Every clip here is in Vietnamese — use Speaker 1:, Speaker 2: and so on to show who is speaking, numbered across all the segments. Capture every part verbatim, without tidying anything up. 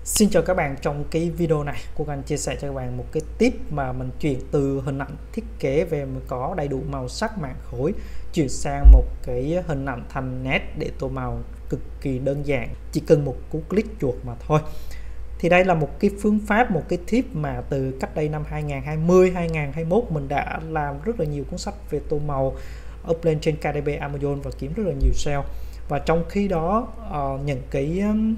Speaker 1: Xin chào các bạn, trong cái video này cô Anh chia sẻ cho các bạn một cái tip mà mình chuyển từ hình ảnh thiết kế về có đầy đủ màu sắc mảng khối chuyển sang một cái hình ảnh thành nét để tô màu cực kỳ đơn giản, chỉ cần một cú click chuột mà thôi. Thì đây là một cái phương pháp, một cái tip mà từ cách đây năm hai nghìn không trăm hai mươi hai nghìn không trăm hai mươi mốt mình đã làm rất là nhiều cuốn sách về tô màu up lên trên ca đê bê Amazon và kiếm rất là nhiều sale. Và trong khi đó uh, những cái um,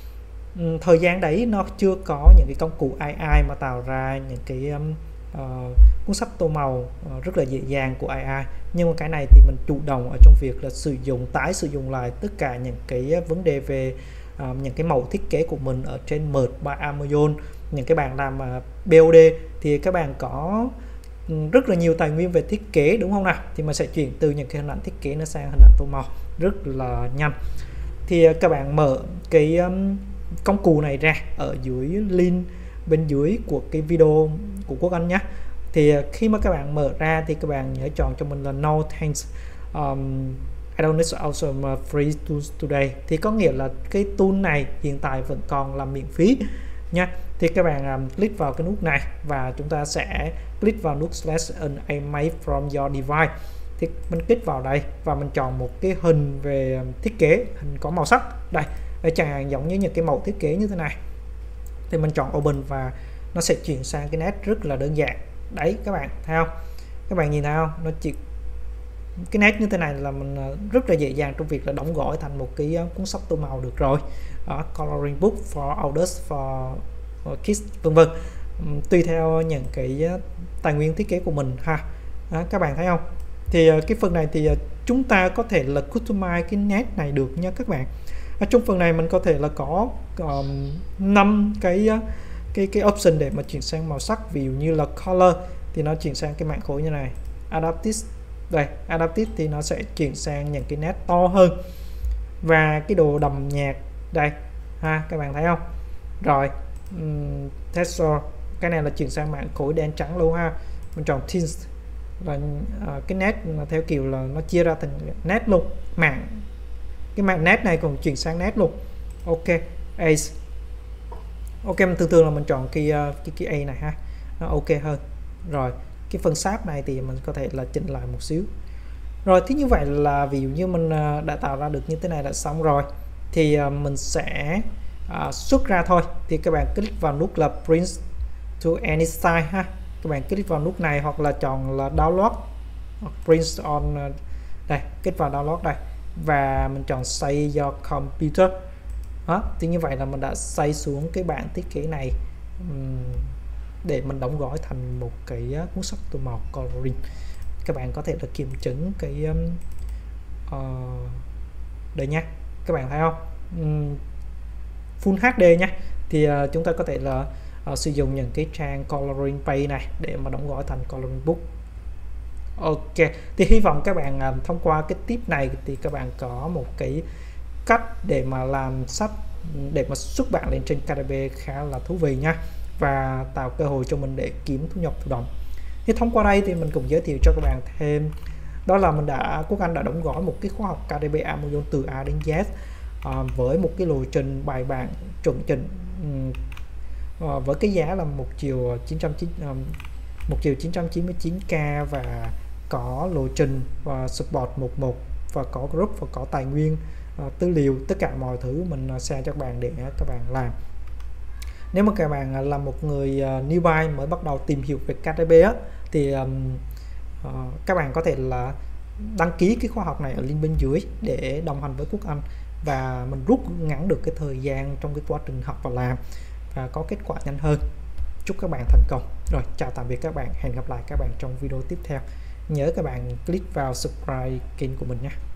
Speaker 1: thời gian đấy nó chưa có những cái công cụ a i mà tạo ra những cái um, uh, cuốn sách tô màu uh, rất là dễ dàng của a i. Nhưng mà cái này thì mình chủ động ở trong việc là sử dụng tái sử dụng lại tất cả những cái vấn đề về uh, những cái mẫu thiết kế của mình ở trên Merge by Amazon. Những cái bạn làm uh, bê ô đê thì các bạn có rất là nhiều tài nguyên về thiết kế, đúng không nào? Thì mình sẽ chuyển từ những cái hình ảnh thiết kế nó sang hình ảnh tô màu rất là nhanh. Thì uh, các bạn mở cái um, công cụ này ra ở dưới link bên dưới của cái video của Quốc Anh nhé. Thì khi mà các bạn mở ra thì các bạn nhớ chọn cho mình là no thanks, um, I don't need awesome free tools today. Thì có nghĩa là cái tool này hiện tại vẫn còn là miễn phí nha. Thì các bạn um, click vào cái nút này và chúng ta sẽ click vào nút slash an image from your device. Thì mình click vào đây và mình chọn một cái hình về thiết kế, hình có màu sắc đây. Đây chẳng hạn giống như những cái mẫu thiết kế như thế này thì mình chọn open và nó sẽ chuyển sang cái nét rất là đơn giản. Đấy các bạn thấy không, các bạn nhìn thấy không, nó chỉ cái nét như thế này là mình rất là dễ dàng trong việc là đóng gói thành một cái cuốn sách tô màu được rồi. Đó, coloring book for adults, for, for kids vân vân, tùy theo những cái tài nguyên thiết kế của mình ha. Đó, các bạn thấy không, thì cái phần này thì chúng ta có thể là customize cái nét này được nha các bạn. Ở trong phần này mình có thể là có um, năm cái cái cái option để mà chuyển sang màu sắc. Ví dụ như là color thì nó chuyển sang cái mảng khối như này, adaptive đây adaptive thì nó sẽ chuyển sang những cái nét to hơn, và cái độ đậm nhạt đây ha, các bạn thấy không. Rồi um, texture cái này là chuyển sang mảng khối đen trắng luôn ha. Mình chọn tint là uh, cái nét là theo kiểu là nó chia ra thành nét luôn, mảng cái mảng nét này còn chuyển sang nét luôn. Ok, Ace. Ok, mình thường thường là mình chọn cái cái cái A này ha, nó ok hơn. Rồi cái phần sáp này thì mình có thể là chỉnh lại một xíu. Rồi thì như vậy là ví dụ như mình đã tạo ra được như thế này là xong rồi, thì mình sẽ uh, xuất ra thôi. Thì các bạn click vào nút là print to any size ha, các bạn click vào nút này hoặc là chọn là download, print on đây, click vào download đây và mình chọn save your computer. Đó, thì như vậy là mình đã save xuống cái bản thiết kế này um, để mình đóng gói thành một cái cuốn sách tô màu coloring. Các bạn có thể là kiểm chứng cái um, uh, đây nha, các bạn thấy không, um, Full hát đê nha. Thì uh, chúng ta có thể là uh, sử dụng những cái trang coloring page này để mà đóng gói thành coloring book. Ok, thì hy vọng các bạn uh, thông qua cái tip này thì các bạn có một cái cách để mà làm sách, để mà xuất bản lên trên ca đê bê khá là thú vị nha, và tạo cơ hội cho mình để kiếm thu nhập thụ động. Thì thông qua đây thì mình cũng giới thiệu cho các bạn thêm, đó là mình đã Quốc Anh đã đóng gói một cái khóa học ca đê bê Amazon từ A đến Z uh, với một cái lộ trình bài bản chuẩn chỉnh, um, uh, với cái giá là một triệu chín trăm chín mươi chín k và có lộ trình và support một một và có group và có tài nguyên uh, tư liệu, tất cả mọi thứ mình uh, share cho các bạn để uh, các bạn làm. Nếu mà các bạn uh, là một người uh, newbie mới bắt đầu tìm hiểu về ca đê bê á, thì um, uh, các bạn có thể là đăng ký cái khóa học này ở link bên dưới để đồng hành với Quốc Anh, và mình rút ngắn được cái thời gian trong cái quá trình học và làm và có kết quả nhanh hơn. Chúc các bạn thành công. Rồi, chào tạm biệt các bạn, hẹn gặp lại các bạn trong video tiếp theo. Nhớ các bạn click vào subscribe kênh của mình nhé.